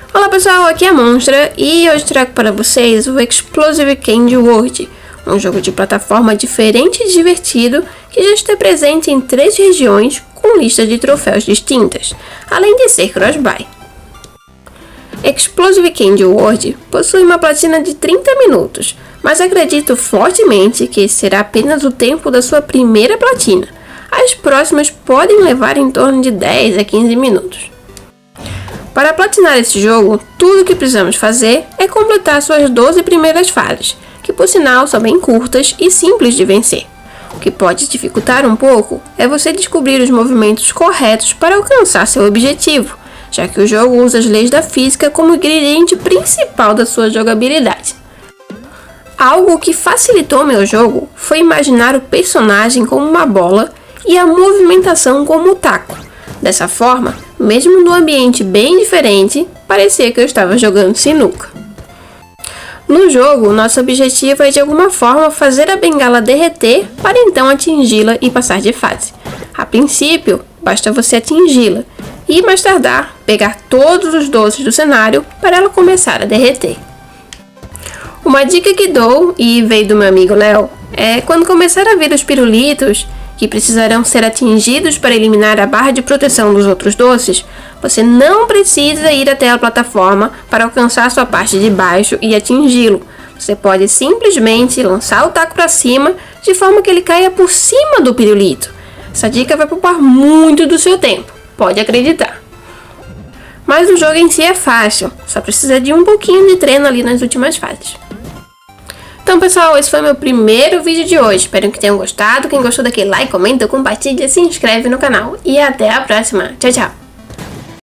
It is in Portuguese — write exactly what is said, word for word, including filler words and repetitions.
Olá pessoal, aqui é a Monstra e hoje trago para vocês o Explosive Candy World, um jogo de plataforma diferente e divertido que já está presente em três regiões com listas de troféus distintas, além de ser cross-buy. Explosive Candy World possui uma platina de trinta minutos, mas acredito fortemente que esse será apenas o tempo da sua primeira platina. As próximas podem levar em torno de dez a quinze minutos. Para platinar esse jogo, tudo o que precisamos fazer é completar suas doze primeiras fases, que por sinal são bem curtas e simples de vencer. O que pode dificultar um pouco é você descobrir os movimentos corretos para alcançar seu objetivo, já que o jogo usa as leis da física como ingrediente principal da sua jogabilidade. Algo que facilitou meu jogo foi imaginar o personagem como uma bola e a movimentação como um taco. Dessa forma, mesmo num ambiente bem diferente, parecia que eu estava jogando sinuca. No jogo, nosso objetivo é de alguma forma fazer a bengala derreter para então atingi-la e passar de fase. A princípio, basta você atingi-la e, mais tardar, pegar todos os doces do cenário para ela começar a derreter. Uma dica que dou, e veio do meu amigo Léo, é quando começar a ver os pirulitos, que precisarão ser atingidos para eliminar a barra de proteção dos outros doces, você não precisa ir até a plataforma para alcançar sua parte de baixo e atingi-lo. Você pode simplesmente lançar o taco para cima de forma que ele caia por cima do pirulito. Essa dica vai poupar muito do seu tempo, pode acreditar. Mas o jogo em si é fácil, só precisa de um pouquinho de treino ali nas últimas fases. Então pessoal, esse foi meu primeiro vídeo de hoje, espero que tenham gostado. Quem gostou, daquele like, comenta, compartilha, se inscreve no canal e até a próxima. Tchau, tchau!